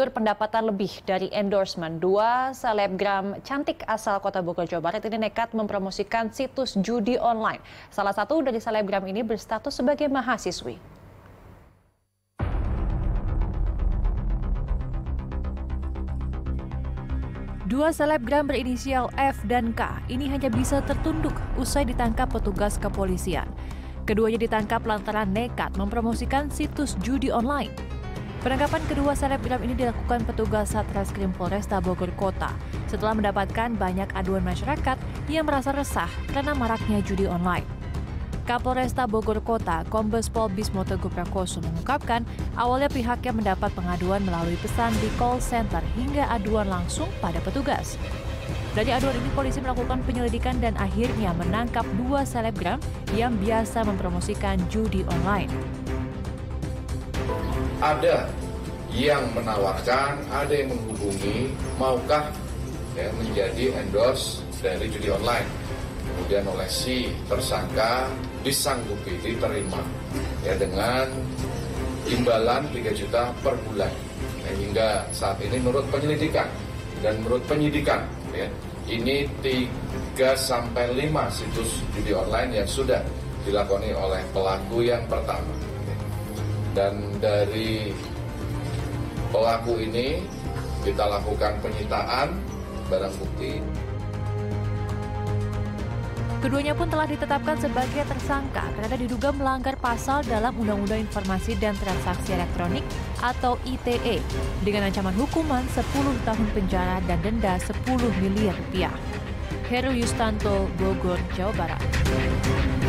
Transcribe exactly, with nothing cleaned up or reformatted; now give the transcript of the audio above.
berpendapatan lebih dari endorsement. Dua selebgram cantik asal Kota Bogor, Jawa Barat ini nekat mempromosikan situs judi online. Salah satu dari selebgram ini berstatus sebagai mahasiswi. Dua selebgram berinisial F dan K ini hanya bisa tertunduk usai ditangkap petugas kepolisian. Keduanya ditangkap lantaran nekat mempromosikan situs judi online. Penangkapan kedua selebgram ini dilakukan petugas Satreskrim Polresta Bogor Kota setelah mendapatkan banyak aduan masyarakat yang merasa resah karena maraknya judi online. Kapolresta Bogor Kota, Kombes Pol Bismo Teguh Prakoso mengungkapkan awalnya pihaknya mendapat pengaduan melalui pesan di call center hingga aduan langsung pada petugas. Dari aduan ini polisi melakukan penyelidikan dan akhirnya menangkap dua selebgram yang biasa mempromosikan judi online. Ada yang menawarkan, ada yang menghubungi, maukah ya, menjadi endorse dari judi online. Kemudian oleh si tersangka disanggupi diterima ya dengan imbalan tiga juta per bulan. Ya, hingga saat ini menurut penyelidikan dan menurut penyidikan ya, ini tiga sampai lima situs judi online yang sudah dilakoni oleh pelaku yang pertama. Dan dari pelaku ini kita lakukan penyitaan barang bukti. Keduanya pun telah ditetapkan sebagai tersangka karena diduga melanggar pasal dalam Undang-Undang Informasi dan Transaksi Elektronik atau I T E dengan ancaman hukuman sepuluh tahun penjara dan denda sepuluh miliar rupiah. Heru Yustanto, Bogor, Jawa Barat.